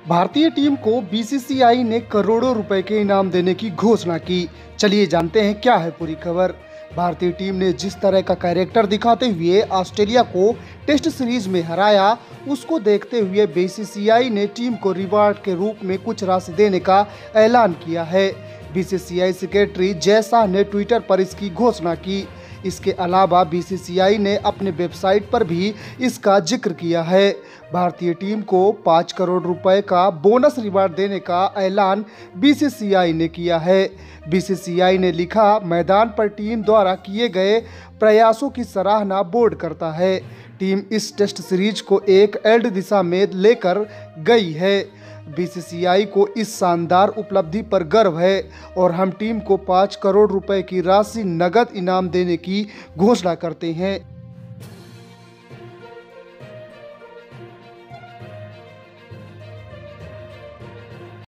भारतीय टीम को बीसीसीआई ने करोड़ों रुपए के इनाम देने की घोषणा की। चलिए जानते हैं क्या है पूरी खबर। भारतीय टीम ने जिस तरह का कैरेक्टर दिखाते हुए ऑस्ट्रेलिया को टेस्ट सीरीज में हराया, उसको देखते हुए बीसीसीआई ने टीम को रिवार्ड के रूप में कुछ राशि देने का ऐलान किया है। बीसीसीआई सेक्रेटरी जय शाह ने ट्विटर पर इसकी घोषणा की। इसके अलावा बीसीसीआई ने अपने वेबसाइट पर भी इसका जिक्र किया है। भारतीय टीम को 5 करोड़ रुपए का बोनस रिवार्ड देने का ऐलान बीसीसीआई ने किया है। बीसीसीआई ने लिखा, मैदान पर टीम द्वारा किए गए प्रयासों की सराहना बोर्ड करता है। टीम इस टेस्ट सीरीज को एक एल्ड दिशा में लेकर गई है। बीसीसीआई को इस शानदार उपलब्धि पर गर्व है और हम टीम को 5 करोड़ रुपए की राशि नगद इनाम देने की घोषणा करते हैं।